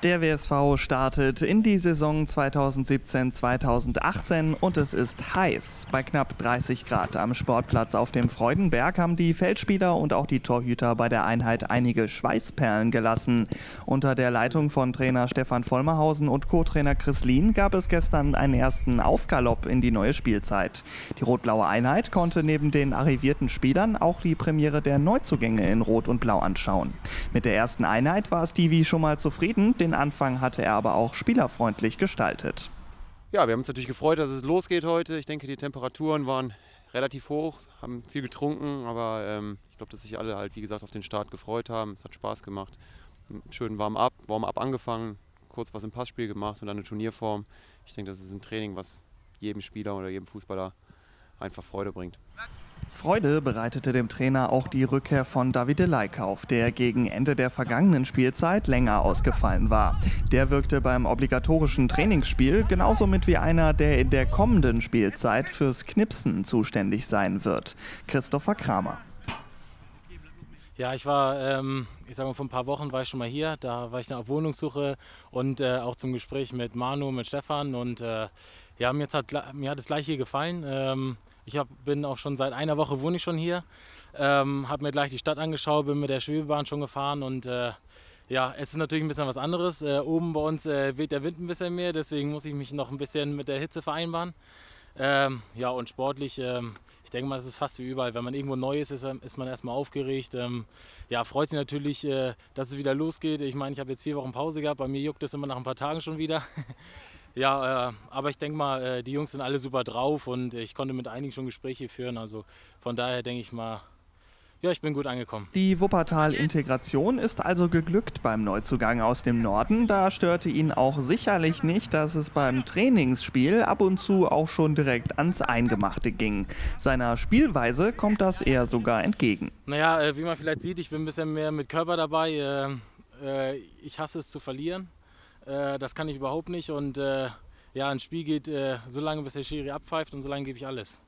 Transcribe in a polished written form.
Der WSV startet in die Saison 2017/2018 und es ist heiß. Bei knapp 30 Grad am Sportplatz auf dem Freudenberg haben die Feldspieler und auch die Torhüter bei der Einheit einige Schweißperlen gelassen. Unter der Leitung von Trainer Stefan Vollmerhausen und Co-Trainer Chris Lien gab es gestern einen ersten Aufgalopp in die neue Spielzeit. Die rot-blaue Einheit konnte neben den arrivierten Spielern auch die Premiere der Neuzugänge in Rot und Blau anschauen. Mit der ersten Einheit war Stevie schon mal zufrieden, den Anfang hatte er aber auch spielerfreundlich gestaltet. Ja, wir haben uns natürlich gefreut, dass es losgeht heute. Ich denke, die Temperaturen waren relativ hoch, haben viel getrunken, aber ich glaube, dass sich alle halt, wie gesagt, auf den Start gefreut haben. Es hat Spaß gemacht. Schön Warm-up angefangen, kurz was im Passspiel gemacht und dann eine Turnierform. Ich denke, das ist ein Training, was jedem Spieler oder jedem Fußballer einfach Freude bringt. Freude bereitete dem Trainer auch die Rückkehr von Davide Leikauf, der gegen Ende der vergangenen Spielzeit länger ausgefallen war. Der wirkte beim obligatorischen Trainingsspiel genauso mit wie einer, der in der kommenden Spielzeit fürs Knipsen zuständig sein wird. Christopher Kramer. Ja, ich war, ich sage mal, vor ein paar Wochen war ich schon mal hier. Da war ich auf Wohnungssuche und auch zum Gespräch mit Manu, mit Stefan. Und ja, mir hat es gleich hier gefallen. Bin auch schon seit einer Woche wohne ich schon hier, habe mir gleich die Stadt angeschaut, bin mit der Schwebebahn schon gefahren und ja, es ist natürlich ein bisschen was anderes. Oben bei uns weht der Wind ein bisschen mehr, deswegen muss ich mich noch ein bisschen mit der Hitze vereinbaren. Ja, und sportlich, ich denke mal, das ist fast wie überall. Wenn man irgendwo neu ist man erstmal aufgeregt. Ja, freut sich natürlich, dass es wieder losgeht. Ich meine, ich habe jetzt 4 Wochen Pause gehabt, bei mir juckt es immer nach ein paar Tagen schon wieder. Ja, aber ich denke mal, die Jungs sind alle super drauf und ich konnte mit einigen schon Gespräche führen. Also von daher denke ich mal, ja, ich bin gut angekommen. Die Wuppertal-Integration ist also geglückt beim Neuzugang aus dem Norden. Da störte ihn auch sicherlich nicht, dass es beim Trainingsspiel ab und zu auch schon direkt ans Eingemachte ging. Seiner Spielweise kommt das eher sogar entgegen. Naja, wie man vielleicht sieht, ich bin ein bisschen mehr mit Körper dabei. Ich hasse es zu verlieren. Das kann ich überhaupt nicht und ja, ein Spiel geht so lange, bis der Schiri abpfeift und so lange gebe ich alles.